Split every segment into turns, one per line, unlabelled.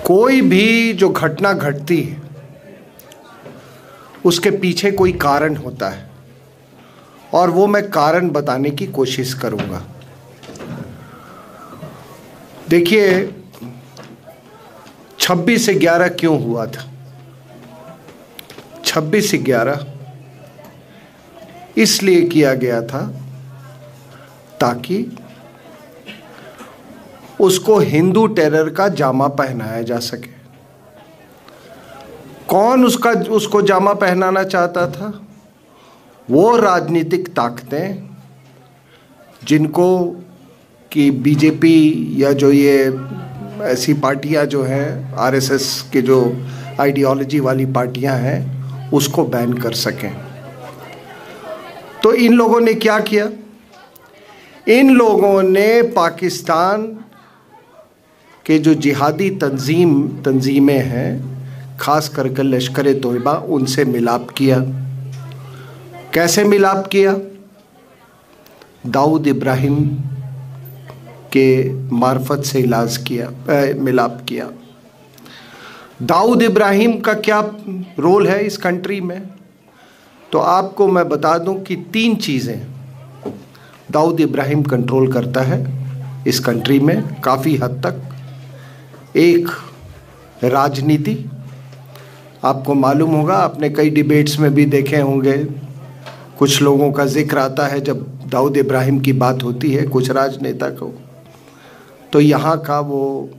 कोई भी जो घटना घटती है उसके पीछे कोई कारण होता है और वो मैं कारण बताने की कोशिश करूंगा। देखिए 26/11 क्यों हुआ था? 26/11 इसलिए किया गया था ताकि उसको हिंदू टेरर का जामा पहनाया जा सके। कौन उसको जामा पहनाना चाहता था? वो राजनीतिक ताकतें जिनको कि बीजेपी या जो ये ऐसी पार्टियां जो हैं आरएसएस के जो आइडियोलॉजी वाली पार्टियां हैं उसको बैन कर सकें। तो इन लोगों ने क्या किया? इन लोगों ने पाकिस्तान के जो जिहादी तंजीमें हैं, खास करके लश्कर ए तोयबा, उनसे मिलाप किया। कैसे मिलाप किया? दाऊद इब्राहिम के मार्फत से मिलाप किया। दाऊद इब्राहिम का क्या रोल है इस कंट्री में? तो आपको मैं बता दूं कि 3 चीज़ें दाऊद इब्राहिम कंट्रोल करता है इस कंट्री में काफ़ी हद तक। एक, राजनीति। आपको मालूम होगा, आपने कई डिबेट्स में भी देखे होंगे, कुछ लोगों का जिक्र आता है जब दाऊद इब्राहिम की बात होती है, कुछ राजनेता को, तो यहाँ का वो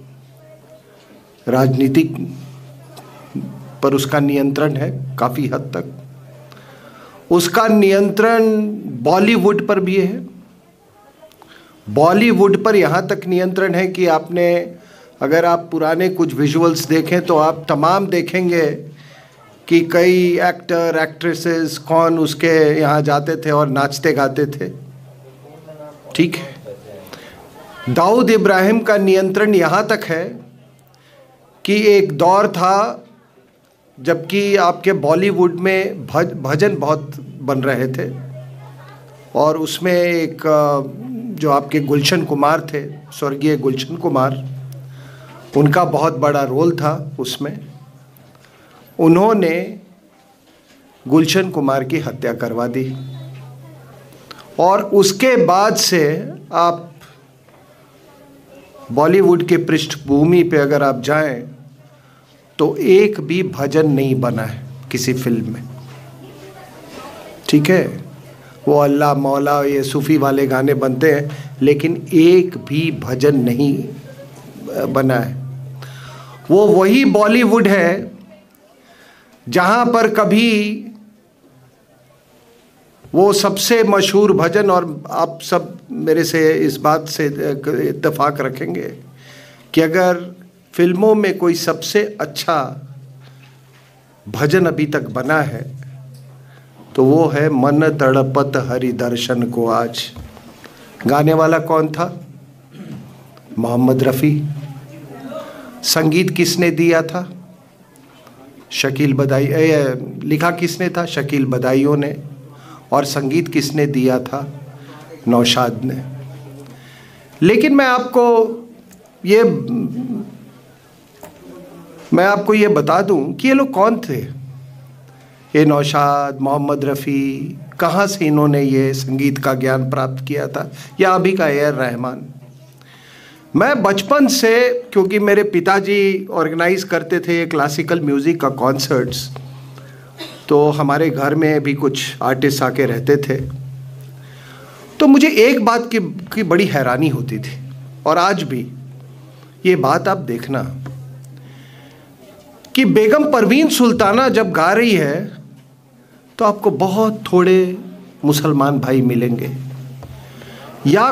राजनीतिक पर उसका नियंत्रण है काफ़ी हद तक। उसका नियंत्रण बॉलीवुड पर भी है। बॉलीवुड पर यहाँ तक नियंत्रण है कि आपने, अगर आप पुराने कुछ विजुअल्स देखें तो आप तमाम देखेंगे कि कई एक्टर एक्ट्रेसेस कौन उसके यहाँ जाते थे और नाचते गाते थे। ठीक है। दाऊद इब्राहिम का नियंत्रण यहाँ तक है कि एक दौर था जबकि आपके बॉलीवुड में भजन बहुत बन रहे थे और उसमें एक जो आपके गुलशन कुमार थे, स्वर्गीय गुलशन कुमार, उनका बहुत बड़ा रोल था उसमें। उन्होंने गुलशन कुमार की हत्या करवा दी और उसके बाद से आप बॉलीवुड के पृष्ठभूमि पे अगर आप जाएं तो एक भी भजन नहीं बना है किसी फिल्म में। ठीक है, वो अल्लाह मौला ये सूफी वाले गाने बनते हैं, लेकिन एक भी भजन नहीं बना है। वो वही बॉलीवुड है जहां पर कभी वो सबसे मशहूर भजन, और आप सब मेरे से इस बात से इत्तेफाक रखेंगे कि अगर फिल्मों में कोई सबसे अच्छा भजन अभी तक बना है तो वो है मन तड़पत हरि दर्शन को आज। गाने वाला कौन था? मोहम्मद रफ़ी। संगीत किसने दिया था? शकील बदाई। लिखा किसने था? शकील बदाइयों ने। और संगीत किसने दिया था? नौशाद ने। लेकिन मैं आपको ये बता दूं कि ये लोग कौन थे? ये नौशाद, मोहम्मद रफ़ी, कहाँ से इन्होंने ये संगीत का ज्ञान प्राप्त किया था? या अभी का रहमान। मैं बचपन से, क्योंकि मेरे पिताजी ऑर्गेनाइज करते थे ये क्लासिकल म्यूज़िक का कॉन्सर्ट्स, तो हमारे घर में भी कुछ आर्टिस्ट आके रहते थे, तो मुझे एक बात की बड़ी हैरानी होती थी, और आज भी ये बात आप देखना कि बेगम परवीन सुल्ताना जब गा रही है तो आपको बहुत थोड़े मुसलमान भाई मिलेंगे, या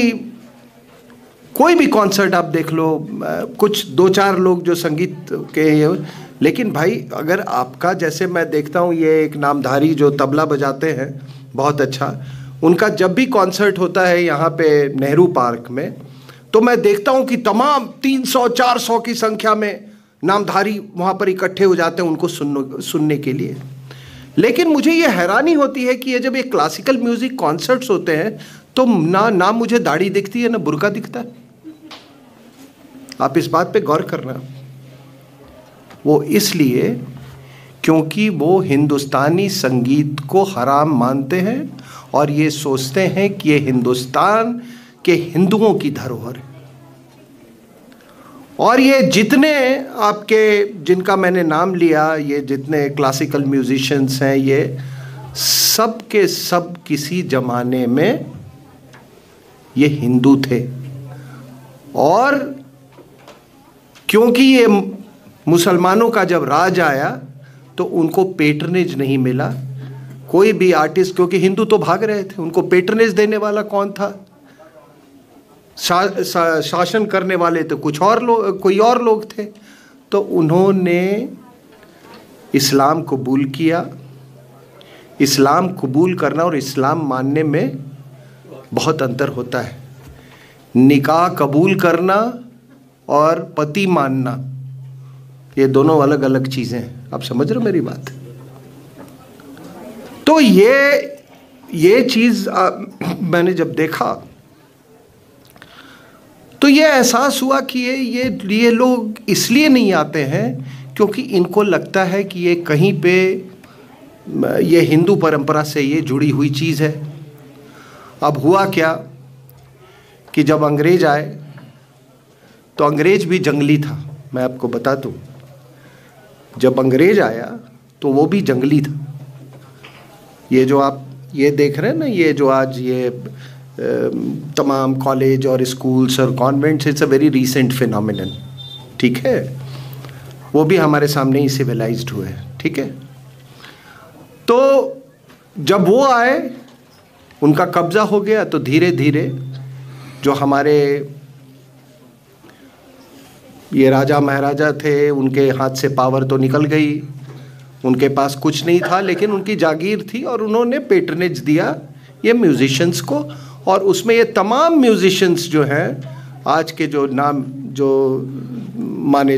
कोई भी कॉन्सर्ट आप देख लो, कुछ 2-4 लोग जो संगीत के हैं। लेकिन भाई अगर आपका, जैसे मैं देखता हूँ ये एक नामधारी जो तबला बजाते हैं बहुत अच्छा, उनका जब भी कॉन्सर्ट होता है यहाँ पे नेहरू पार्क में, तो मैं देखता हूँ कि तमाम 300-400 की संख्या में नामधारी वहाँ पर इकट्ठे हो जाते हैं उनको सुनने के लिए। लेकिन मुझे ये हैरानी होती है कि ये जब ये क्लासिकल म्यूज़िक कॉन्सर्ट्स होते हैं तो ना मुझे दाढ़ी दिखती है ना बुर्का दिखता है। आप इस बात पे गौर करना। वो इसलिए क्योंकि वो हिंदुस्तानी संगीत को हराम मानते हैं और ये सोचते हैं कि ये हिंदुस्तान के हिंदुओं की धरोहर है। और ये जितने आपके जिनका मैंने नाम लिया, ये जितने क्लासिकल म्यूजिशियंस हैं, ये सब के सब किसी जमाने में ये हिंदू थे। और क्योंकि ये मुसलमानों का जब राज आया तो उनको पेट्रनेज नहीं मिला। कोई भी आर्टिस्ट, क्योंकि हिंदू तो भाग रहे थे, उनको पेट्रनेज देने वाला कौन था? शासन करने वाले तो कुछ और लोग, कोई और लोग थे। तो उन्होंने इस्लाम कबूल किया। इस्लाम कबूल करना और इस्लाम मानने में बहुत अंतर होता है। निकाह कबूल करना और पति मानना, ये दोनों अलग अलग चीज़ें हैं। आप समझ रहे हो मेरी बात? तो ये चीज़ मैंने जब देखा तो ये एहसास हुआ कि ये लोग इसलिए नहीं आते हैं क्योंकि इनको लगता है कि ये कहीं पे ये हिंदू परंपरा से ये जुड़ी हुई चीज़ है। अब हुआ क्या कि जब अंग्रेज आए तो अंग्रेज भी जंगली था। मैं आपको बता दूं, जब अंग्रेज आया तो वो भी जंगली था। ये जो आप ये देख रहे हैं ना, ये जो आज ये तमाम कॉलेज और स्कूल्स और convents, it's a very recent phenomenon, ठीक है? वो भी हमारे सामने ही सिविलाइज्ड हुए हैं, ठीक है? तो जब वो आए, उनका कब्जा हो गया, तो धीरे धीरे जो हमारे ये राजा महाराजा थे, उनके हाथ से पावर तो निकल गई। उनके पास कुछ नहीं था, लेकिन उनकी जागीर थी और उन्होंने पेट्रनेज दिया ये म्यूजिशियंस को। और उसमें ये तमाम म्यूजिशियंस जो हैं, आज के जो नाम जो माने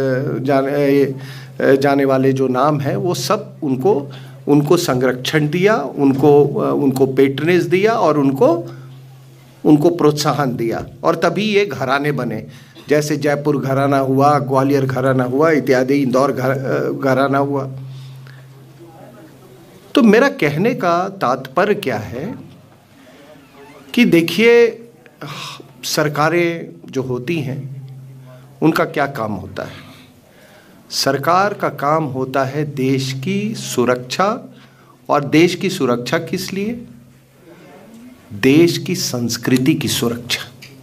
जाने वाले जो नाम हैं, वो सब उनको संरक्षण दिया, उनको पेट्रनेज दिया और उनको प्रोत्साहन दिया। और तभी ये घराने बने, जैसे जयपुर घराना हुआ, ग्वालियर घराना हुआ इत्यादि, इंदौर घराना हुआ। तो मेरा कहने का तात्पर्य क्या है कि देखिए, सरकारें जो होती हैं उनका क्या काम होता है? सरकार का काम होता है देश की सुरक्षा। और देश की सुरक्षा किस लिए? देश की संस्कृति की सुरक्षा।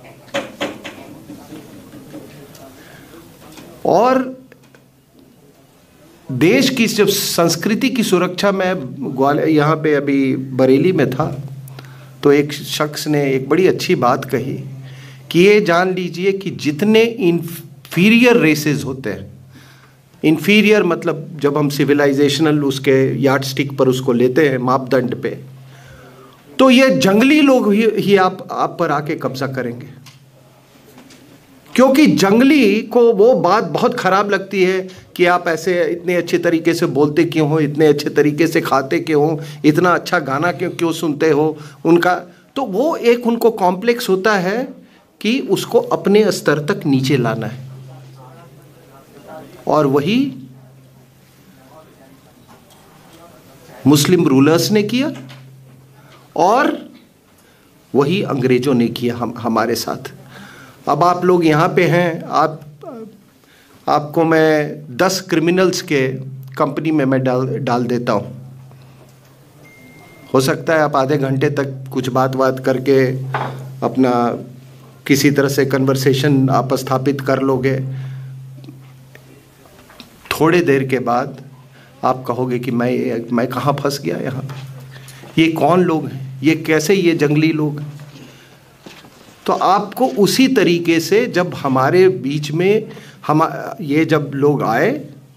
और देश की जब संस्कृति की सुरक्षा, मैं यहाँ पे अभी बरेली में था, तो एक शख्स ने एक बड़ी अच्छी बात कही कि ये जान लीजिए कि जितने इन्फीरियर रेसेस होते हैं, इन्फीरियर मतलब जब हम सिविलाइजेशनल उसके यार्डस्टिक पर उसको लेते हैं, मापदंड पे, तो ये जंगली लोग ही आप पर आके कब्जा करेंगे। क्योंकि जंगली को वो बात बहुत ख़राब लगती है कि आप ऐसे इतने अच्छे तरीके से बोलते क्यों हो, इतने अच्छे तरीके से खाते क्यों हो, इतना अच्छा गाना क्यों सुनते हो उनका। तो वो एक उनको कॉम्प्लेक्स होता है कि उसको अपने स्तर तक नीचे लाना है। और वही मुस्लिम रूलर्स ने किया और वही अंग्रेज़ों ने किया हमारे साथ। अब आप लोग यहाँ पे हैं, आपको मैं 10 क्रिमिनल्स के कंपनी में मैं डाल देता हूँ। हो सकता है आप आधे घंटे तक कुछ बात करके अपना किसी तरह से कन्वर्सेशन आप स्थापित कर लोगे। थोड़े देर के बाद आप कहोगे कि मैं कहाँ फंस गया यहाँ पे, ये कौन लोग हैं, ये कैसे ये जंगली लोग। तो आपको उसी तरीके से जब हमारे बीच में ये जब लोग आए,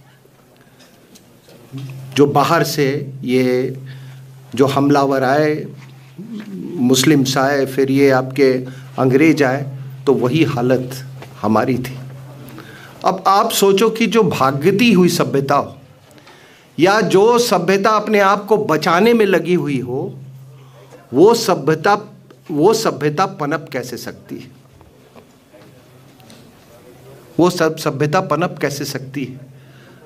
जो बाहर से ये जो हमलावर आए, मुस्लिम्स आए, फिर ये आपके अंग्रेज आए, तो वही हालत हमारी थी। अब आप सोचो कि जो भागती हुई सभ्यता हो या जो सभ्यता अपने आप को बचाने में लगी हुई हो, वो सभ्यता पनप कैसे सकती है? वो सब सभ्यता पनप कैसे सकती है?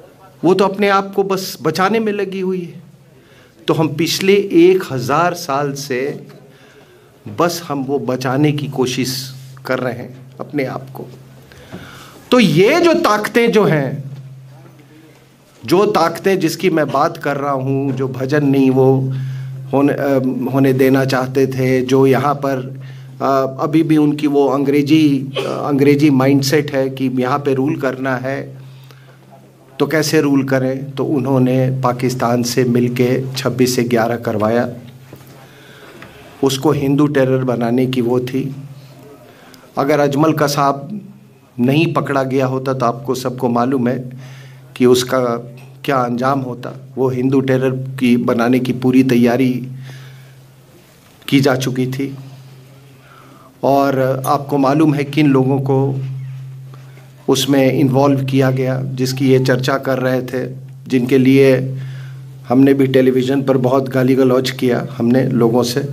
वो तो अपने आप को बस बचाने में लगी हुई है। तो हम पिछले 1000 साल से बस हम वो बचाने की कोशिश कर रहे हैं अपने आप को। तो ये जो ताकतें जो हैं, जो ताकतें जिसकी मैं बात कर रहा हूँ, जो भजन नहीं वो होने देना चाहते थे, जो यहाँ पर अभी भी उनकी वो अंग्रेजी माइंडसेट है कि यहाँ पे रूल करना है तो कैसे रूल करें, तो उन्होंने पाकिस्तान से मिलके 26 से 11 करवाया। उसको हिंदू टेरर बनाने की वो थी। अगर अजमल कसाब नहीं पकड़ा गया होता तो आपको सबको मालूम है कि उसका क्या अंजाम होता। वो हिंदू टेरर की बनाने की पूरी तैयारी की जा चुकी थी। और आपको मालूम है किन लोगों को उसमें इन्वॉल्व किया गया, जिसकी ये चर्चा कर रहे थे, जिनके लिए हमने भी टेलीविज़न पर बहुत गाली गलौज किया हमने लोगों से।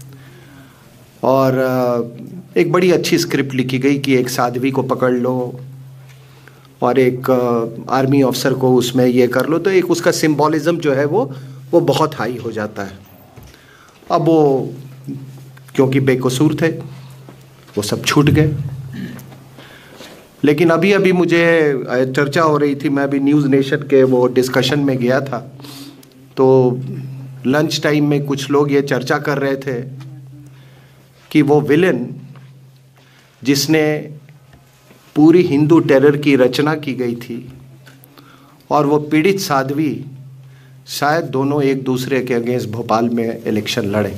और एक बड़ी अच्छी स्क्रिप्ट लिखी गई कि एक साध्वी को पकड़ लो और एक आर्मी ऑफिसर को उसमें ये कर लो, तो एक उसका सिंबॉलिज्म जो है वो बहुत हाई हो जाता है। अब वो क्योंकि बेकसूर थे वो सब छूट गए। लेकिन अभी मुझे चर्चा हो रही थी, मैं अभी न्यूज़ नेशन के वो डिस्कशन में गया था, तो लंच टाइम में कुछ लोग ये चर्चा कर रहे थे कि वो विलेन जिसने पूरी हिंदू टेरर की रचना की गई थी और वो पीड़ित साध्वी, शायद दोनों एक दूसरे के अगेंस्ट भोपाल में इलेक्शन लड़े।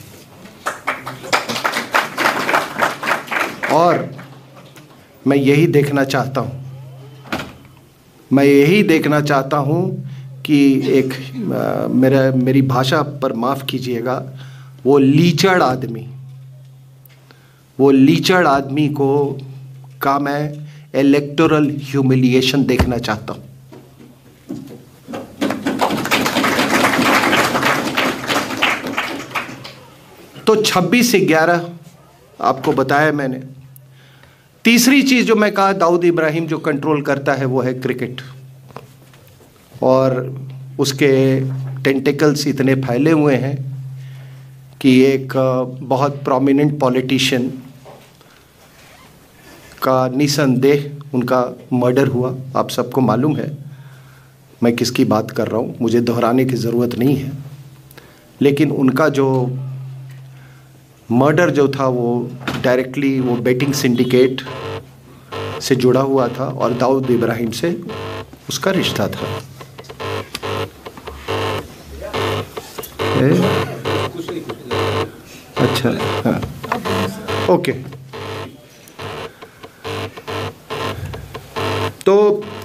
और मैं यही देखना चाहता हूँ कि एक मेरी भाषा पर माफ़ कीजिएगा, वो लीचड़ आदमी को का मैं इलेक्टोरल ह्यूमिलिएशन देखना चाहता हूँ। तो 26 से 11 आपको बताया मैंने। तीसरी चीज़ जो मैं कहा, दाऊद इब्राहिम जो कंट्रोल करता है वो है क्रिकेट, और उसके टेंटिकल्स इतने फैले हुए हैं कि एक बहुत प्रोमिनेंट पॉलिटिशियन का निसंदेह उनका मर्डर हुआ। आप सबको मालूम है मैं किसकी बात कर रहा हूँ, मुझे दोहराने की ज़रूरत नहीं है। लेकिन उनका जो मर्डर जो था वो डायरेक्टली वो बेटिंग सिंडिकेट से जुड़ा हुआ था और दाऊद इब्राहिम से उसका रिश्ता था। अच्छा, हाँ, ओके। तो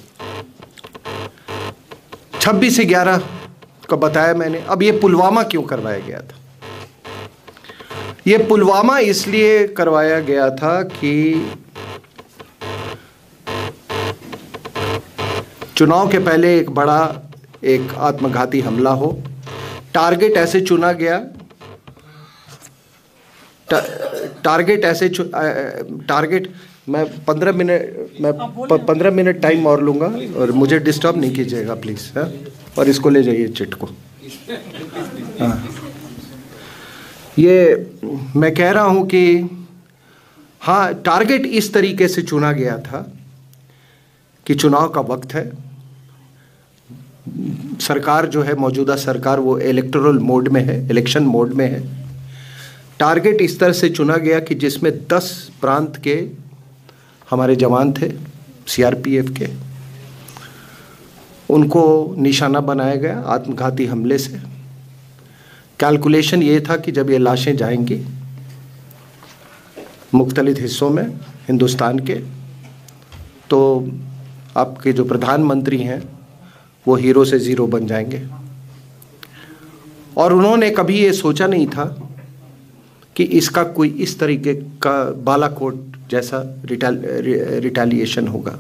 26 से 11 का बताया मैंने। अब ये पुलवामा क्यों करवाया गया था? ये पुलवामा इसलिए करवाया गया था कि चुनाव के पहले एक बड़ा आत्मघाती हमला हो। टारगेट ऐसे चुना गया, टारगेट मैं 15 मिनट टाइम और लूँगा और मुझे डिस्टर्ब नहीं कीजिएगा प्लीज़, हाँ। और इसको ले जाइए चिट को, हाँ। ये मैं कह रहा हूँ कि हाँ, टारगेट इस तरीके से चुना गया था कि चुनाव का वक्त है, सरकार जो है मौजूदा सरकार वो इलेक्टोरल मोड में है, इलेक्शन मोड में है। टारगेट इस तरह से चुना गया कि जिसमें 10 प्रांत के हमारे जवान थे सीआरपीएफ के, उनको निशाना बनाया गया आत्मघाती हमले से। कैलकुलेशन ये था कि जब ये लाशें जाएंगी मुख्तलिफ हिस्सों में हिंदुस्तान के, तो आपके जो प्रधानमंत्री हैं वो हीरो से ज़ीरो बन जाएंगे। और उन्होंने कभी ये सोचा नहीं था कि इसका कोई इस तरीके का बालाकोट जैसा रिटेलिएशन होगा।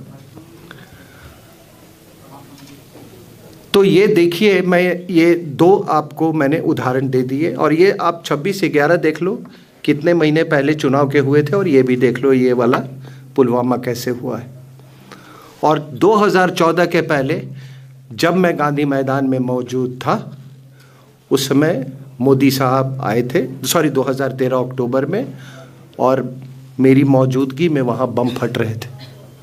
तो ये देखिए, मैं ये 2 आपको मैंने उदाहरण दे दिए, और ये आप 26 से 11 देख लो कितने महीने पहले चुनाव के हुए थे, और ये भी देख लो ये वाला पुलवामा कैसे हुआ है। और 2014 के पहले जब मैं गांधी मैदान में मौजूद था उस समय मोदी साहब आए थे, 2013 अक्टूबर में, और मेरी मौजूदगी में वहाँ बम फट रहे थे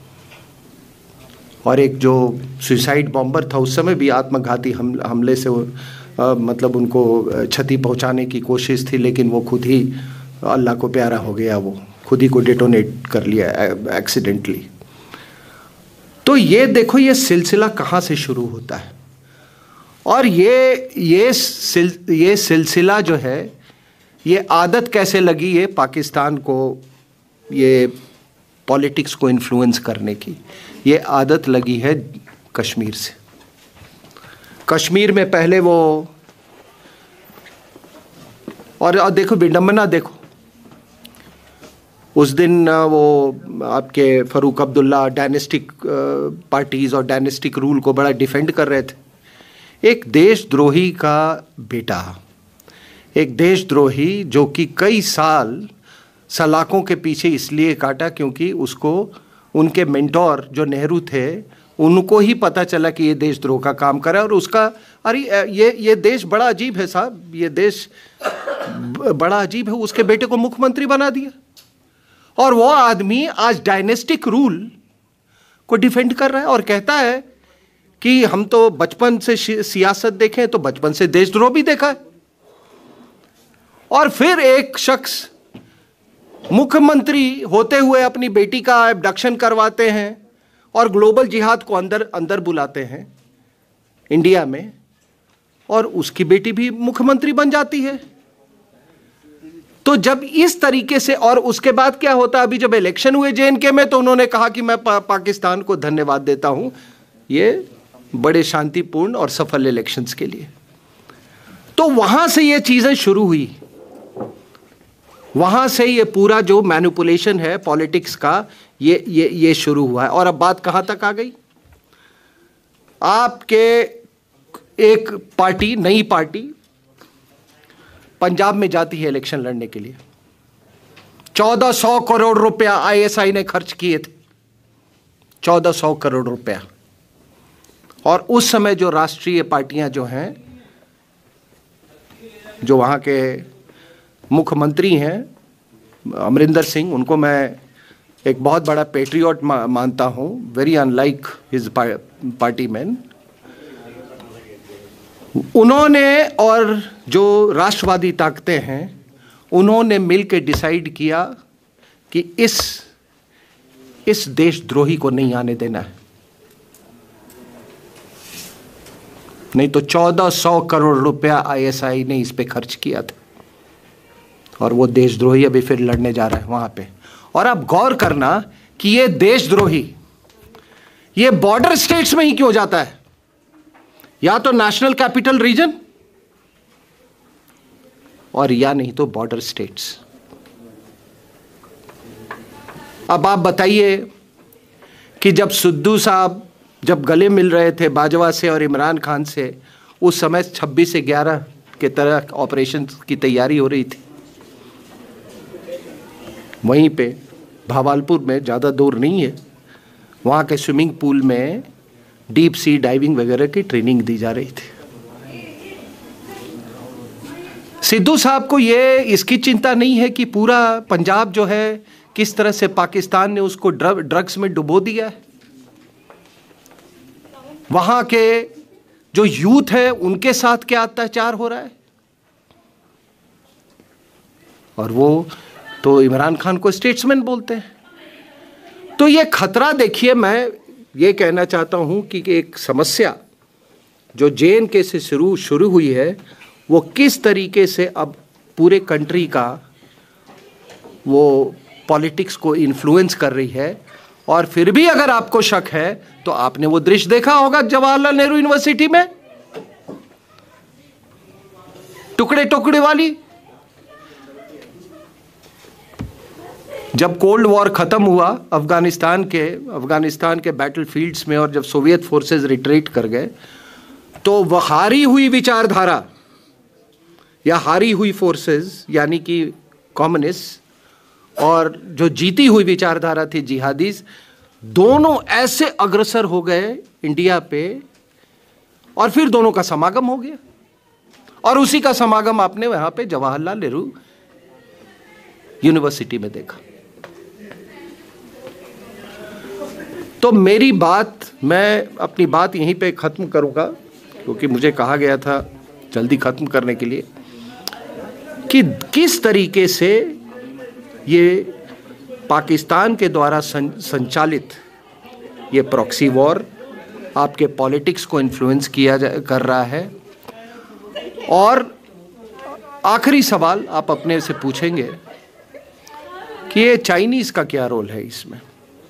और एक जो सुसाइड बॉम्बर था उस समय भी आत्मघाती हमले से मतलब उनको क्षति पहुँचाने की कोशिश थी, लेकिन वो खुद ही अल्लाह को प्यारा हो गया, वो खुद ही को डेटोनेट कर लिया एक्सीडेंटली। तो ये देखो ये सिलसिला कहाँ से शुरू होता है, और ये सिलसिला जो है, ये आदत कैसे लगी ये पाकिस्तान को, ये पॉलिटिक्स को इन्फ्लुएंस करने की, ये आदत लगी है कश्मीर से। कश्मीर में पहले वो, और देखो विडंबना देखो, उस दिन वो आपके फ़ारूक अब्दुल्ला डायनेस्टिक पार्टीज़ और डायनेस्टिक रूल को बड़ा डिफेंड कर रहे थे। एक देशद्रोही का बेटा, एक देशद्रोही जो कि कई साल सलाखों के पीछे इसलिए काटा क्योंकि उसको उनके मेंटोर जो नेहरू थे उनको ही पता चला कि ये देशद्रोह का काम करे, और उसका अरे ये देश बड़ा अजीब है साहब, ये देश बड़ा अजीब है, उसके बेटे को मुख्यमंत्री बना दिया। और वो आदमी आज डायनेस्टिक रूल को डिफेंड कर रहा है और कहता है कि हम तो बचपन से सियासत देखें तो बचपन से देशद्रोह भी देखा है। और फिर एक शख्स मुख्यमंत्री होते हुए अपनी बेटी का एब्डक्शन करवाते हैं और ग्लोबल जिहाद को अंदर बुलाते हैं इंडिया में, और उसकी बेटी भी मुख्यमंत्री बन जाती है। तो जब इस तरीके से, और उसके बाद क्या होता, अभी जब इलेक्शन हुए जेएनके में तो उन्होंने कहा कि मैं पाकिस्तान को धन्यवाद देता हूं ये बड़े शांतिपूर्ण और सफल इलेक्शंस के लिए। तो वहां से ये चीजें शुरू हुई, वहां से ये पूरा जो मैनिपुलेशन है पॉलिटिक्स का ये शुरू हुआ है। और अब बात कहां तक आ गई, आपके एक पार्टी, नई पार्टी पंजाब में जाती है इलेक्शन लड़ने के लिए, 1400 करोड़ रुपया आईएसआई ने खर्च किए थे, 1400 करोड़ रुपया। और उस समय जो राष्ट्रीय पार्टियां जो हैं, जो वहां के मुख्यमंत्री हैं अमरिंदर सिंह, उनको मैं एक बहुत बड़ा पेट्रियट मानता हूं, very unlike his party man. उन्होंने और जो राष्ट्रवादी ताकतें हैं उन्होंने मिलकर डिसाइड किया कि इस देशद्रोही को नहीं आने देना है, नहीं तो 1400 करोड़ रुपया आईएसआई ने इस पे खर्च किया था, और वो देशद्रोही अभी फिर लड़ने जा रहा है वहां पे। और आप गौर करना कि ये देशद्रोही ये बॉर्डर स्टेट्स में ही क्यों जाता है, या तो नेशनल कैपिटल रीजन और या नहीं तो बॉर्डर स्टेट्स। अब आप बताइए कि जब सिद्धू साहब जब गले मिल रहे थे बाजवा से और इमरान खान से, उस समय 26/11 के तरह ऑपरेशन की तैयारी हो रही थी, वहीं पे भावालपुर में, ज़्यादा दूर नहीं है, वहाँ के स्विमिंग पूल में डीप सी डाइविंग वगैरह की ट्रेनिंग दी जा रही थी। सिद्धू साहब को ये इसकी चिंता नहीं है कि पूरा पंजाब जो है किस तरह से पाकिस्तान ने उसको ड्रग्स में डुबो दिया है, वहाँ के जो यूथ है उनके साथ क्या अत्याचार हो रहा है। और वो तो इमरान खान को स्टेट्समैन बोलते हैं। तो ये खतरा देखिए, मैं ये कहना चाहता हूं कि एक समस्या जो जेएनके से शुरू हुई है वो किस तरीके से अब पूरे कंट्री का वो पॉलिटिक्स को इन्फ्लुएंस कर रही है। और फिर भी अगर आपको शक है तो आपने वो दृश्य देखा होगा जवाहरलाल नेहरू यूनिवर्सिटी में, टुकड़े टुकड़े वाली, जब कोल्ड वॉर खत्म हुआ अफगानिस्तान के बैटलफील्ड्स में, और जब सोवियत फोर्सेस रिट्रीट कर गए, तो वह हारी हुई विचारधारा या हारी हुई फोर्सेस यानी कि कम्युनिस्ट और जो जीती हुई विचारधारा थी जिहादीज, दोनों ऐसे अग्रसर हो गए इंडिया पे और फिर दोनों का समागम हो गया, और उसी का समागम आपने वहां पे जवाहरलाल नेहरू यूनिवर्सिटी में देखा। तो मेरी बात, मैं अपनी बात यहीं पे ख़त्म करूँगा, क्योंकि मुझे कहा गया था जल्दी ख़त्म करने के लिए, कि किस तरीके से ये पाकिस्तान के द्वारा संचालित ये प्रॉक्सी वॉर आपके पॉलिटिक्स को इन्फ्लुएंस कर रहा है। और आखिरी सवाल आप अपने से पूछेंगे कि ये चाइनीज़ का क्या रोल है इसमें।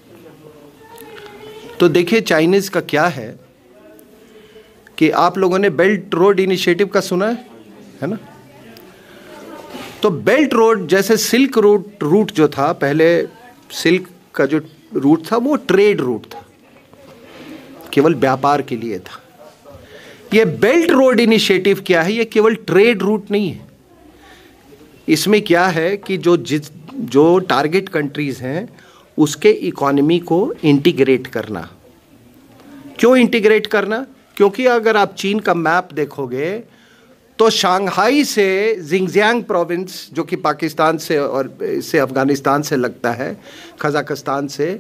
तो देखिए, चाइनीज़ का क्या है कि आप लोगों ने बेल्ट रोड इनिशिएटिव का सुना है ना। तो बेल्ट रोड जैसे सिल्क रूट जो था, पहले सिल्क का जो रूट था वो ट्रेड रूट था, केवल व्यापार के लिए था। ये बेल्ट रोड इनिशिएटिव क्या है, ये केवल ट्रेड रूट नहीं है। इसमें क्या है कि जो टारगेट कंट्रीज़ हैं उसके इकोनॉमी को इंटीग्रेट करना। क्यों इंटीग्रेट करना? क्योंकि अगर आप चीन का मैप देखोगे तो शंघाई से जिंगजियांग प्रोविंस, जो कि पाकिस्तान से और इससे अफ़गानिस्तान से लगता है, कज़ाकिस्तान से,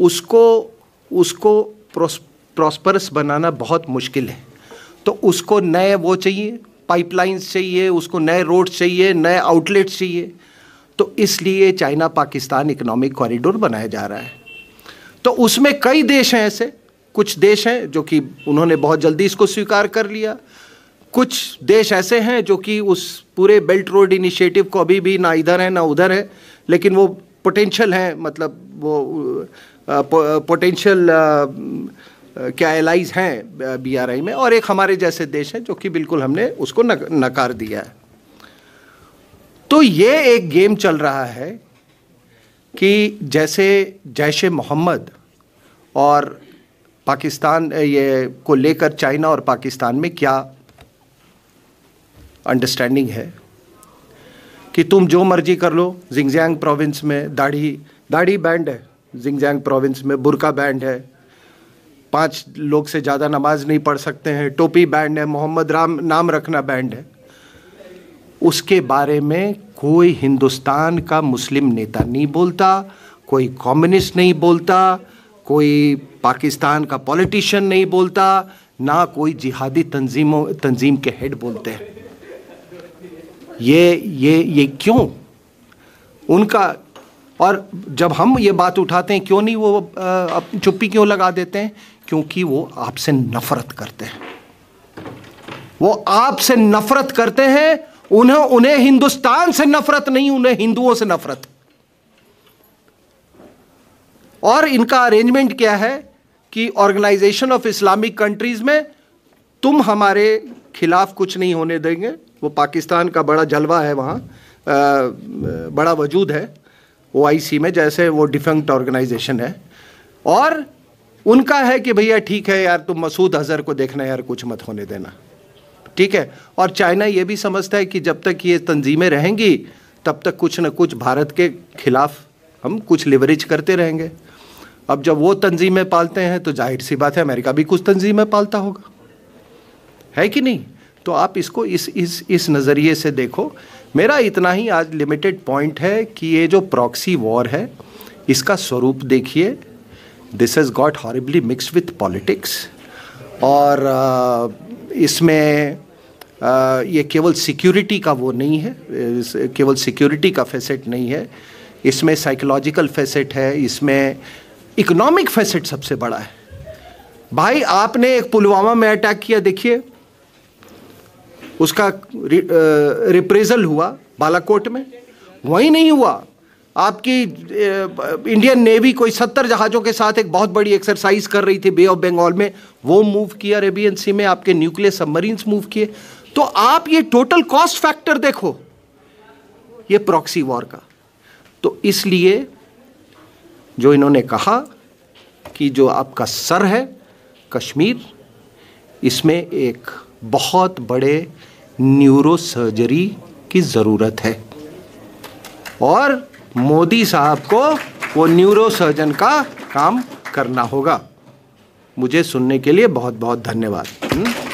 उसको प्रॉस्परस बनाना बहुत मुश्किल है। तो उसको नए वो चाहिए, पाइपलाइंस चाहिए, उसको नए रोड्स चाहिए, नए आउटलेट्स चाहिए। तो इसलिए चाइना पाकिस्तान इकोनॉमिक कॉरिडोर बनाया जा रहा है। तो उसमें कई देश हैं ऐसे, कुछ देश हैं जो कि उन्होंने बहुत जल्दी इसको स्वीकार कर लिया, कुछ देश ऐसे हैं जो कि उस पूरे बेल्ट रोड इनिशिएटिव को अभी भी ना इधर है ना उधर है, लेकिन वो पोटेंशियल हैं, मतलब वो पोटेंशियल क्या एलाइज हैं BRI में। और एक हमारे जैसे देश हैं जो कि बिल्कुल हमने उसको नकार दिया है। तो ये एक गेम चल रहा है कि जैसे जैश ए मोहम्मद और पाकिस्तान ये को लेकर चाइना और पाकिस्तान में क्या अंडरस्टैंडिंग है कि तुम जो मर्जी कर लो। जिंगजियांग प्रोविंस में दाढ़ी बैंड है, जिंगजियांग प्रोविंस में बुर्का बैंड है, 5 लोग से ज़्यादा नमाज नहीं पढ़ सकते हैं, टोपी बैंड है, मोहम्मद राम नाम रखना बैंड है। उसके बारे में कोई हिंदुस्तान का मुस्लिम नेता नहीं बोलता, कोई कम्युनिस्ट नहीं बोलता, कोई पाकिस्तान का पॉलिटिशियन नहीं बोलता, ना कोई जिहादी तंजीम के हेड बोलते हैं। ये क्यों उनका? और जब हम ये बात उठाते हैं, क्यों नहीं वो चुप्पी क्यों लगा देते हैं? क्योंकि वो आपसे नफरत करते हैं, वो आपसे नफरत करते हैं। उन्हें हिंदुस्तान से नफरत नहीं, उन्हें हिंदुओं से नफरत। और इनका अरेंजमेंट क्या है कि ऑर्गेनाइजेशन ऑफ इस्लामिक कंट्रीज में तुम हमारे खिलाफ कुछ नहीं होने देंगे। वो पाकिस्तान का बड़ा जलवा है वहाँ, बड़ा वजूद है OIC में, जैसे वो डिफेक्ट ऑर्गेनाइजेशन है। और उनका है कि भैया ठीक है यार, तुम मसूद अजहर को देखना यार, कुछ मत होने देना, ठीक है। और चाइना ये भी समझता है कि जब तक ये तंजीमें रहेंगी तब तक कुछ न कुछ भारत के खिलाफ हम कुछ लिवरेज करते रहेंगे। अब जब वो तंजीमें पालते हैं तो जाहिर सी बात है अमेरिका भी कुछ तंजीमें पालता होगा, है कि नहीं? तो आप इसको इस नज़रिए से देखो। मेरा इतना ही आज लिमिटेड पॉइंट है कि ये जो प्रॉक्सी वॉर है इसका स्वरूप देखिए, this has got horribly mixed with politics. और इसमें ये केवल सिक्योरिटी का वो नहीं है, केवल सिक्योरिटी का फैसेट नहीं है, इसमें साइकोलॉजिकल फैसेट है, इसमें इकोनॉमिक फैसेट सबसे बड़ा है। भाई आपने एक पुलवामा में अटैक किया, देखिए उसका रिप्रेजल हुआ बालाकोट में, वहीं नहीं हुआ। आपकी इंडियन नेवी कोई 70 जहाज़ों के साथ एक बहुत बड़ी एक्सरसाइज कर रही थी बे ऑफ बंगाल में, वो मूव किया अरेबियन सी में, आपके न्यूक्लियर सबमरीन्स मूव किए। तो आप ये टोटल कॉस्ट फैक्टर देखो ये प्रॉक्सी वॉर का। तो इसलिए जो इन्होंने कहा कि जो आपका सर है कश्मीर, इसमें एक बहुत बड़े न्यूरो सर्जरी की ज़रूरत है और मोदी साहब को वो न्यूरो सर्जन का काम करना होगा। मुझे सुनने के लिए बहुत बहुत धन्यवाद।